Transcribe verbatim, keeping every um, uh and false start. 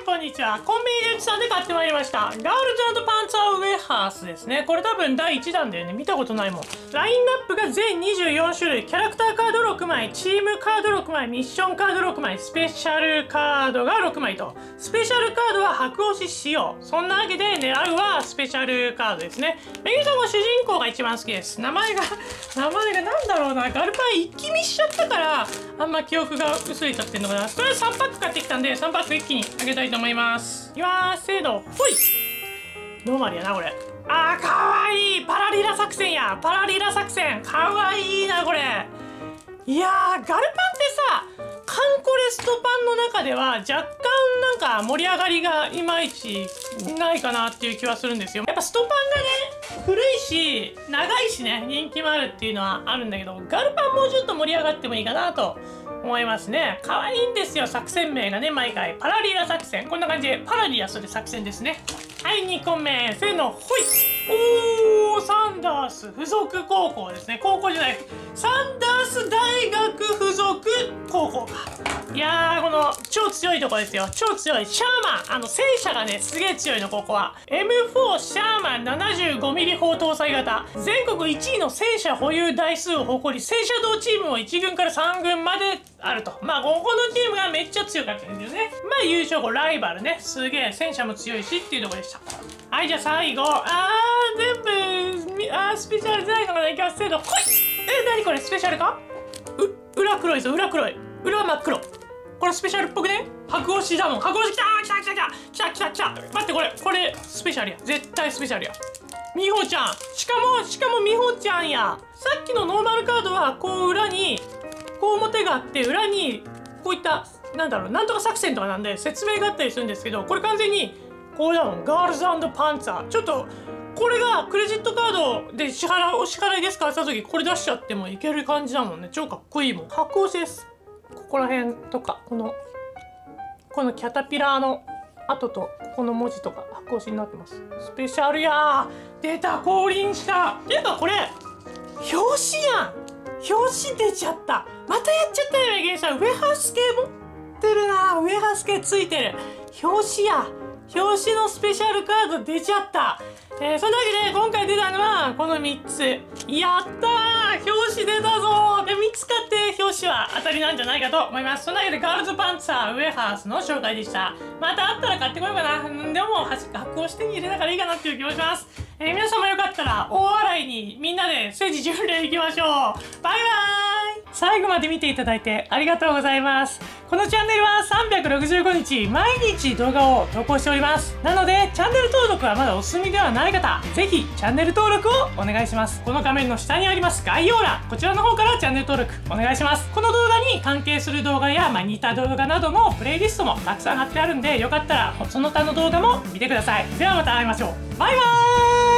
んこんにちは。コンビニでうちさんで買ってまいりました。ガールズ&パンツァーウェハースですね。これ多分だいいちだんだよね。見たことないもん。ラインナップが全にじゅうよんしゅるい。キャラクターカードろくまい、チームカードろくまい、ミッションカードろくまい、スペシャルカードがろくまいと。スペシャルカードは白押し仕様。そんなわけで狙うはスペシャルカードですね。めぐみさんも主人公が一番好きです。名前が、名前がなんだろうな。ガルパン一気見しちゃったから、あんま記憶が薄れちゃってんのかな。とりあえずさんパック買ってきたんで、さんパック一気にあげたいと思います。いきまーす。せーの、ほい。ノーマルやな、これ。あー、かわいい。パラリラ作戦や。パラリラ作戦。かわいいな、これ。いやー、ガルパンってさ、カンコレストパンの中では若干なんか盛り上がりがいまいちないかなっていう気はするんですよ。やっぱストパンがね、古いし、長いしね、人気もあるっていうのはあるんだけど、ガルパンもうちょっと盛り上がってもいいかなと思いますね。可愛いんですよ、作戦名がね、毎回。パラリラ作戦。こんな感じでパラリラする作戦ですね。はい、にこめ。せーの、ほい。おー、サンダース附属高校ですね。高校じゃない。サンダース大学附属高校か。いやー、この超強いとこですよ。超強い。シャーマン。あの、戦車がね、すげえ強いの、ここは。エムフォー シャーマン ななじゅうごミリ 砲搭載型。全国いちいの戦車保有台数を誇り、戦車道チームをいちぐんからさんぐんまであると。まあ、ここのチームがめっちゃ強かったんですよね。まあ、優勝後、ライバルね。すげえ、戦車も強いしっていうところでした。はい、じゃあ最後。あー、全部、あー、スペシャルじゃないのかな。いきます。せーの、ほい。え、なにこれ、スペシャルか？う、裏黒いぞ、裏黒い。裏真っ黒。これスペシャルっぽくね？白押しだもん。白押しきたー、きたきたきたきたきたきた。待って、これ、これ、スペシャルや。絶対スペシャルや。みほちゃん。しかも、しかもみほちゃんや。さっきのノーマルカードは、こう裏に、こう表があって、裏に、こういった、なんだろう、なんとか作戦とかなんで、説明があったりするんですけど、これ完全に、こうだもん。ガールズ&パンツァー。ちょっと、これがクレジットカードで支払う、お支払いですかって言った時、これ出しちゃってもいける感じだもんね。超かっこいいもん。白押しです。ここら辺とか、この、このキャタピラーの跡と、ここの文字とか白押しになってます。スペシャルやー。出た、降臨した。ていうかこれ、表紙やん。表紙出ちゃった。またやっちゃったよね、ゲンさん。ウェハース系持ってるな。ウェハース系ついてる。表紙や。表紙のスペシャルカード出ちゃった。えー、そんなわけで今回出たのはこのみっつ。やったー、表紙出たぞー。でみっつ買って表紙は当たりなんじゃないかと思います。そんなわけでガールズパンツァーウェハースの紹介でした。またあったら買ってこようかな。でも発行してに入れながらいいかなっていう気もします。えー、皆様よかったら大洗にみんなで聖地巡礼行きましょう。バイバーイ。最後まで見ていただいてありがとうございます。このチャンネルはさんびゃくろくじゅうごにち毎日動画を投稿しております。なのでチャンネル登録はまだお済みではない方、ぜひチャンネル登録をお願いします。この画面の下にあります概要欄、こちらの方からチャンネル登録お願いします。この動画に関係する動画や、まあ、似た動画などのプレイリストもたくさん貼ってあるんで、よかったらその他の動画も見てください。ではまた会いましょう。バイバーイ。